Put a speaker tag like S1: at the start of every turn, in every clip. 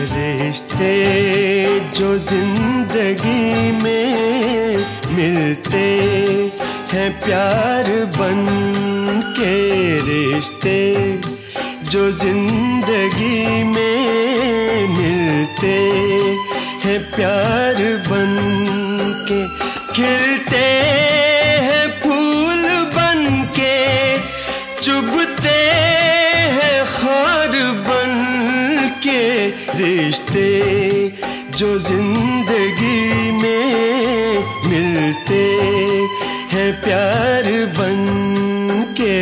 S1: रिश्ते जो जिंदगी में मिलते हैं प्यार बन के, रिश्ते जो जिंदगी में मिलते हैं प्यार बन के, खिलते हैं फूल बन के, चुभते हैं खार बन के, रिश्ते जो जिंदगी में मिलते हैं प्यार बन के।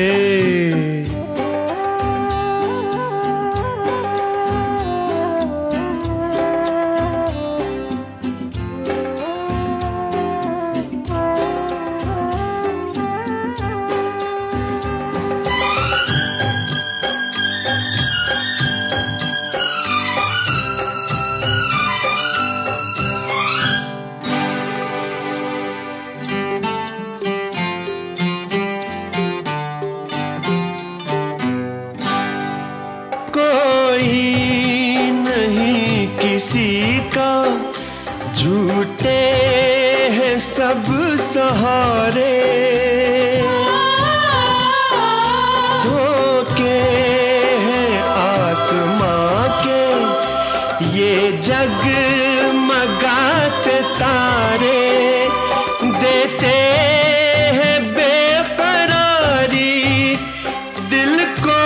S1: किसी का झूठे हैं सब सहारे, धोखे हैं आसमां के ये जगमगाते तारे, देते हैं बेकरारी दिल को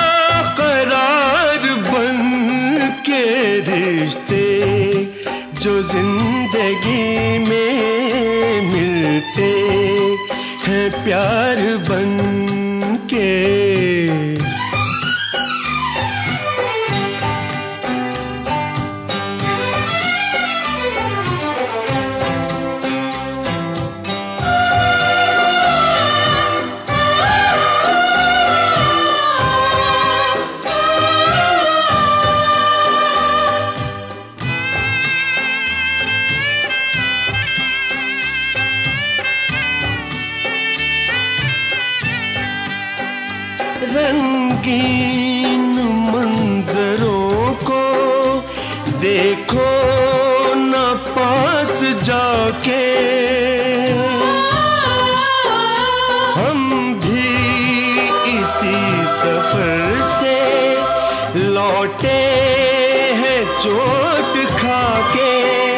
S1: करार बन के, रिश्ते जो जिंदगी में मिलते हैं प्यार बन के। रंगीन मंजरों को देखो न पास जाके, हम भी इसी सफर से लौटे हैं चोट खाके,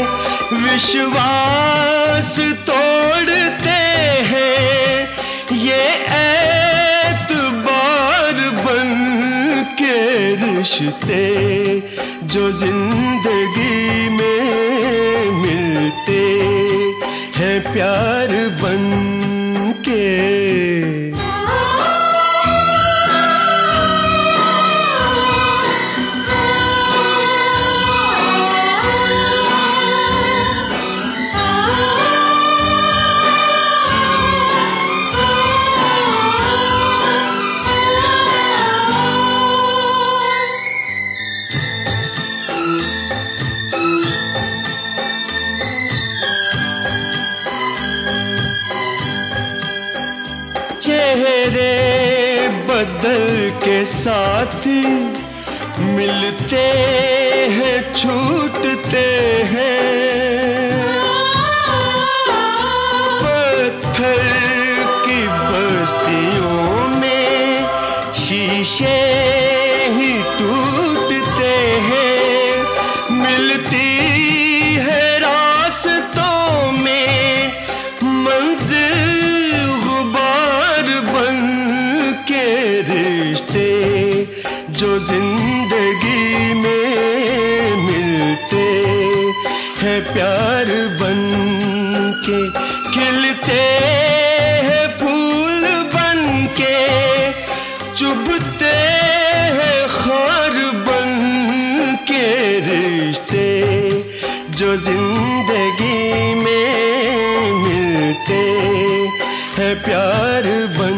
S1: विश्वास तोड़ते हैं ये रिश्ते जो जिंदगी में मिलते हैं प्यार बन के। चेहरे बदल के साथी मिलते हैं छूटते हैं, पत्थर की बस्तियों में शीशे ही टूटते हैं, मिलती है रास्तों में मंजिल रिश्ते जो जिंदगी में मिलते हैं प्यार बन के, खिलते हैं फूल बन के, चुभते हैं खार बन के, रिश्ते जो जिंदगी में मिलते हैं प्यार बन